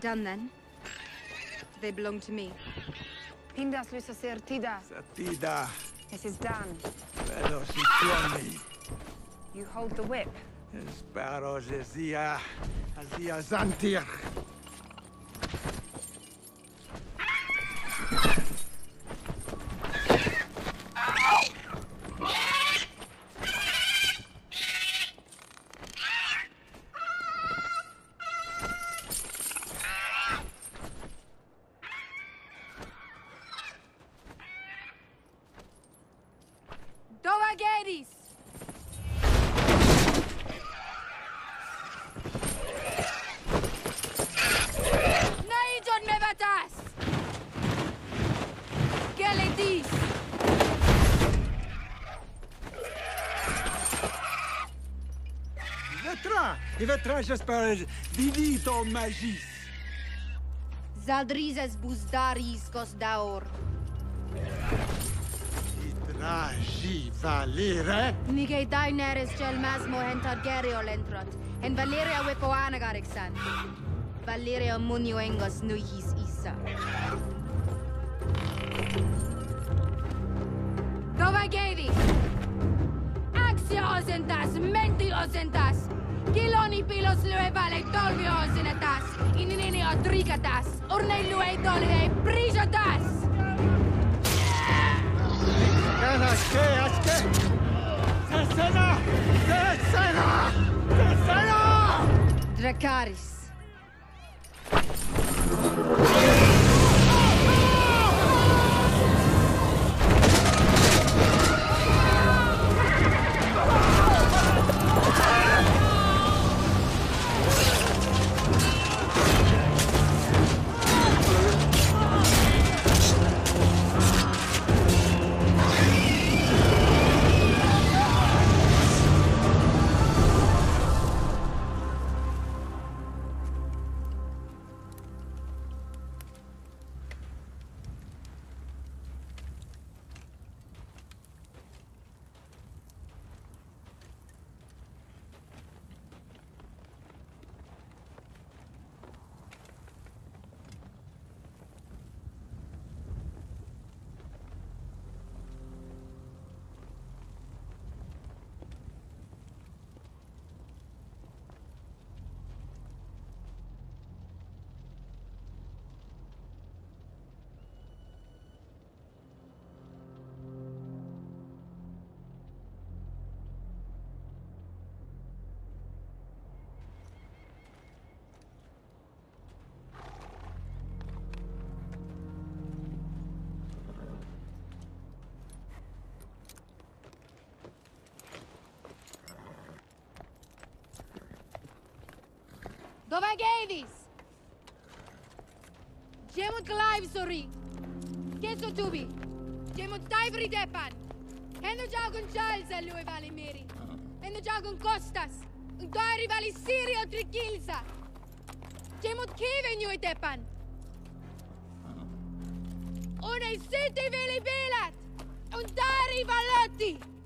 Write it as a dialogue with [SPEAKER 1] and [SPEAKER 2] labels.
[SPEAKER 1] done then? They belong to me.
[SPEAKER 2] Pindas lysa Tida.
[SPEAKER 3] Tida.
[SPEAKER 2] This is done.
[SPEAKER 3] Pero si tieni.
[SPEAKER 2] You hold the whip.
[SPEAKER 3] Espero zia zantir.
[SPEAKER 1] Dovageris! Naidon mevatas! Geledis!
[SPEAKER 3] Vetra, j'espère, vidito magis.
[SPEAKER 1] Zaldrizes buzdaris gosdaur.
[SPEAKER 3] Itragi valere.
[SPEAKER 1] Nige daineres gel masmo hentad gerio lentrot. En Valeria wepoana garixan. Valeria munio engos nuihis isa. Dovagedi! Axia osentas, menti osentas. Kiloni pilos lyövale tolvi osenetas. Ininini odrikatas. Urnei lyöi tolvi prisotas.
[SPEAKER 3] Aske! Cesena!
[SPEAKER 1] Dracaris. Dovagevis! Gemut Clivesori! Keso tubi! Gemut Taivri depan! Hendo jagun Charles lui vali miri! Hendo jagun Kostas! Un doari vali Sirio Trikilsa! Gemut Kiven jui depan! Unei siti veli bilat! Un dari valotti!